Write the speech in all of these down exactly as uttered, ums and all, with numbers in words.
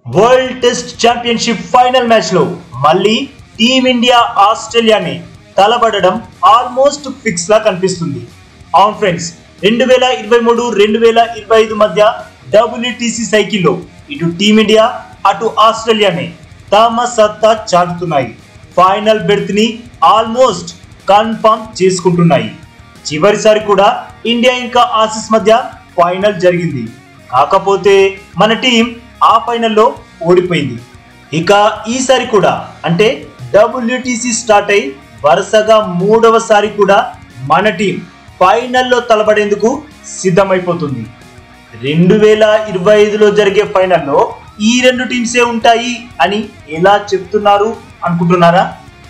World test championship final match లో మళ్ళీ team India ఆస్ట్రేలియాని తలబడడం ఆల్మోస్ట్ ఫిక్స్ లా కనిపిస్తుంది. అవును ఫ్రెండ్స్, రెండు వేల ఇరవై మూడు రెండు వేల ఇరవై ఐదు మధ్య డబ్ల్యూటీసీ సైకిల్లో ఇటు టీమిండియా అటు ఆస్ట్రేలియాని తమ సత్తా చాటుతున్నాయి. ఫైనల్ బెర్త్ ని ఆల్మోస్ట్ కన్ఫర్మ్ చేసుకుంటున్నాయి. చివరిసారి కూడా ఇండియా ఇంకా ఆసీస్ మధ్య ఫైనల్ జరిగింది. కాకపోతే మన టీం ఆ ఫైనల్లో ఓడిపోయింది. ఇక ఈసారి కూడా అంటే డబ్ల్యూటీసీ స్టార్ట్ అయి వరుసగా మూడవసారి కూడా మన టీం ఫైనల్లో తలపడేందుకు సిద్ధమైపోతుంది. రెండు వేల ఇరవై ఐదులో జరిగే ఫైనల్లో ఈ రెండు టీమ్సే ఉంటాయి అని ఎలా చెప్తున్నారు అనుకుంటున్నారా?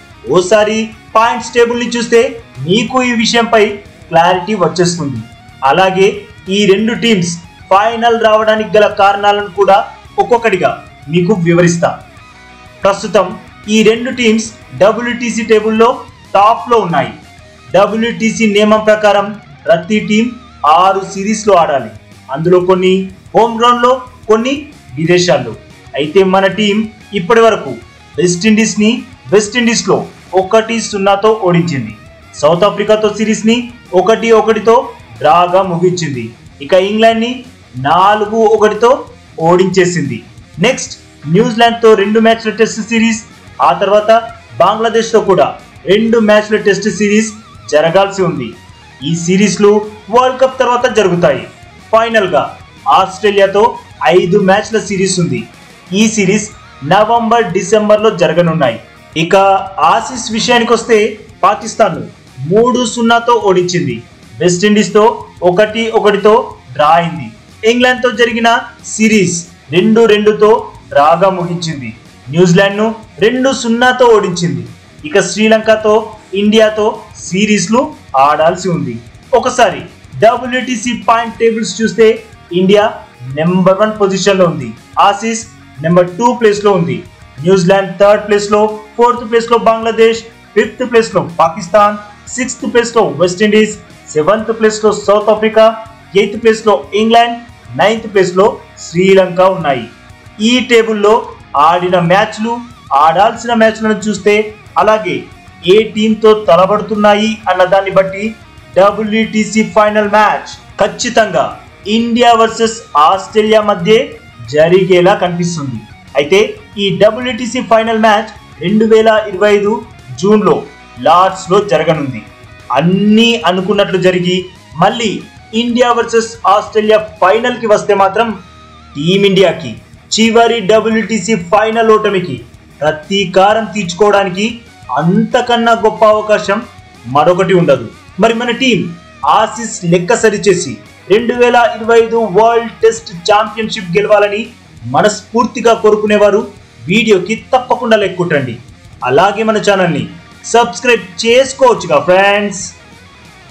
ఓసారి పాయింట్స్ టేబుల్ ని చూస్తే మీకు ఈ విషయంపై క్లారిటీ వచ్చేస్తుంది. అలాగే ఈ రెండు టీమ్స్ ఫైనల్ రావడానికి గల కారణాలను కూడా ఒక్కొక్కటిగా మీకు వివరిస్తా. ప్రస్తుతం ఈ రెండు టీమ్స్ డబ్ల్యూటీసీ టేబుల్లో టాప్ లో ఉన్నాయి. డబ్ల్యూటీసీ నియమం ప్రకారం ప్రతి టీం ఆరు సిరీస్ లో ఆడాలి. అందులో కొన్ని హోమ్ గ్రౌండ్ లో, కొన్ని విదేశాల్లో. అయితే మన టీం ఇప్పటి వరకు వెస్టిండీస్ ని వెస్టిండీస్ లో ఒకటి సున్నాతో ఓడించింది. సౌత్ ఆఫ్రికాతో సిరీస్ ని ఒకటి ఒకటితో డ్రాగా ముగించింది. ఇక ఇంగ్లాండ్ ని నాలుగు ఒకటితో ఓడించేసింది. నెక్స్ట్ న్యూజిలాండ్ తో రెండు మ్యాచ్ల టెస్ట్ సిరీస్, ఆ తర్వాత బంగ్లాదేశ్ తో కూడా రెండు మ్యాచ్ల టెస్ట్ సిరీస్ జరగాల్సి ఉంది. ఈ సిరీస్లు వరల్డ్ కప్ తర్వాత జరుగుతాయి. ఫైనల్ గా ఆస్ట్రేలియాతో ఐదు మ్యాచ్ల సిరీస్ ఉంది. ఈ సిరీస్ నవంబర్ డిసెంబర్ లో జరగనున్నాయి. ఇక ఆసీస్ విషయానికి వస్తే పాకిస్తాన్ ను మూడు సున్నాతో ఓడించింది. వెస్టిండీస్ తో ఒకటి ఒకటితో డ్రా అయింది. ఇంగ్లాండ్ తో జరిగిన సిరీస్ రెండు రెండుతో డ్రాగా ముగించింది. న్యూజిలాండ్ ను రెండు సున్నాతో ఓడించింది. ఇక శ్రీలంకతో ఇండియాతో సిరీస్లు ఆడాల్సి ఉంది. ఒకసారి డబ్ల్యూటీసీ పాయింట్ టేబుల్స్ చూస్తే ఇండియా నెంబర్ వన్ పొజిషన్ లో ఉంది. ఆసీస్ నెంబర్ టూ ప్లేస్ లో ఉంది. న్యూజిలాండ్ థర్డ్ ప్లేస్ లో, ఫోర్త్ ప్లేస్ లో బంగ్లాదేశ్, ఫిఫ్త్ ప్లేస్ లో పాకిస్తాన్, సిక్స్త్ ప్లేస్ లో వెస్టిండీస్, సెవెంత్ ప్లేస్ లో సౌత్ ఆఫ్రికా, ఎయిత్ ప్లేస్ లో ఇంగ్లాండ్, నైన్త్ ప్లేస్ లో శ్రీలంక ఉన్నాయి. ఈ టేబుల్లో ఆడిన మ్యాచ్లు, ఆడాల్సిన మ్యాచ్లను చూస్తే, అలాగే ఏ టీంతో తలబడుతున్నాయి అన్న దాన్ని బట్టి డబ్ల్యూటీసీ ఫైనల్ మ్యాచ్ ఖచ్చితంగా ఇండియా వర్సెస్ ఆస్ట్రేలియా మధ్య జరిగేలా కనిపిస్తుంది. అయితే ఈ డబ్ల్యూటీసీ ఫైనల్ మ్యాచ్ రెండు వేల ఇరవై ఐదు జూన్ లో లార్డ్స్ లో జరగనుంది. అన్నీ అనుకున్నట్లు జరిగి మళ్ళీ ఇండియా వర్సెస్ ఆస్ట్రేలియా ఫైనల్ కి వస్తే మాత్రం టీమిండియాకి చివరి డబ్ల్యూటీసీ ఫైనల్ ఓటమికి ప్రతీకారం తీర్చుకోవడానికి అంతకన్నా గొప్ప అవకాశం మరొకటి ఉండదు. మరి మన టీం ఆసీస్ లెక్క సరిచేసి రెండు వేల ఇరవై ఐదు వరల్డ్ టెస్ట్ ఛాంపియన్షిప్ గెలవాలని మనస్ఫూర్తిగా కోరుకునేవారు వీడియోకి తప్పకుండా లైక్ కొట్టండి. అలాగే మన ఛానల్ని సబ్స్క్రైబ్ చేసుకోవచ్చుగా ఫ్రెండ్స్.